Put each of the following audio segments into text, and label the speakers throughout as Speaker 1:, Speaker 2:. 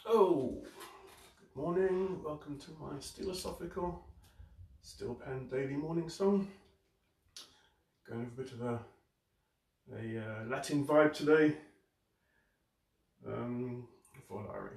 Speaker 1: Oh, good morning. Welcome to my Steelosophical Steel Pen Daily Morning Song. Going with a bit of a Latin vibe today. For Larry.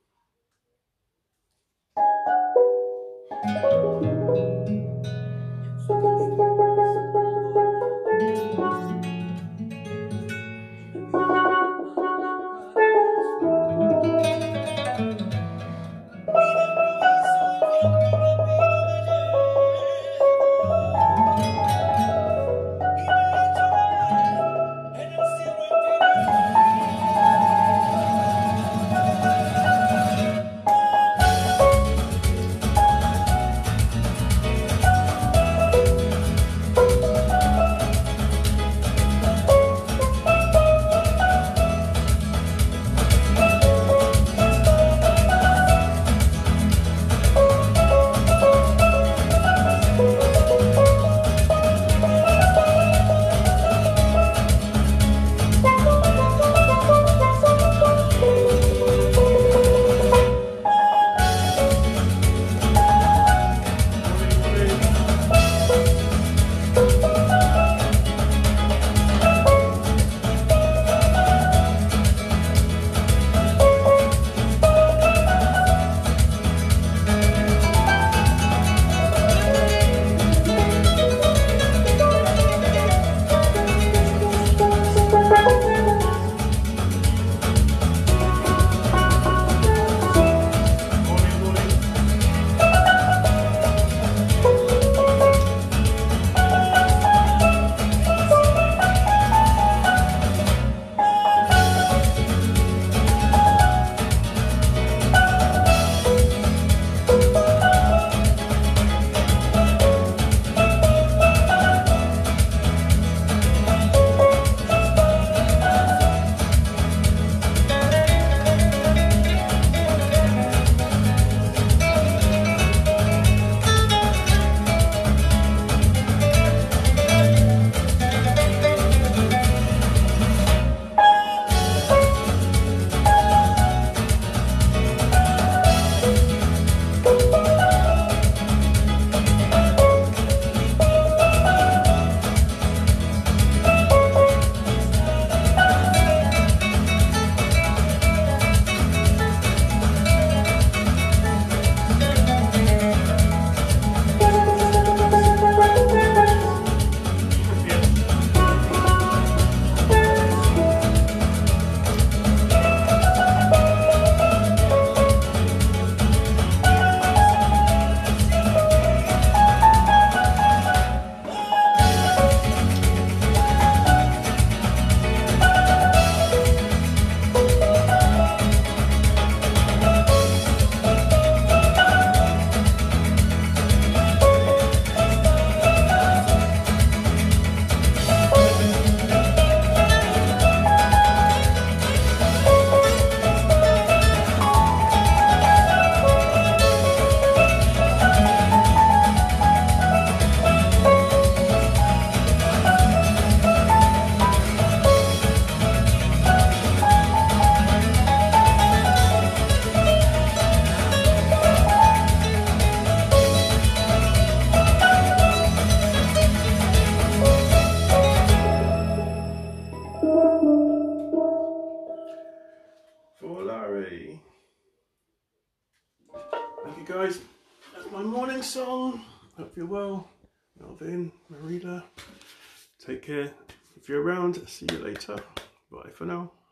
Speaker 1: For Larry. Thank you guys. That's my morning song. Hope you're well. Melvin, Marita. Take care. If you're around, see you later. Bye for now.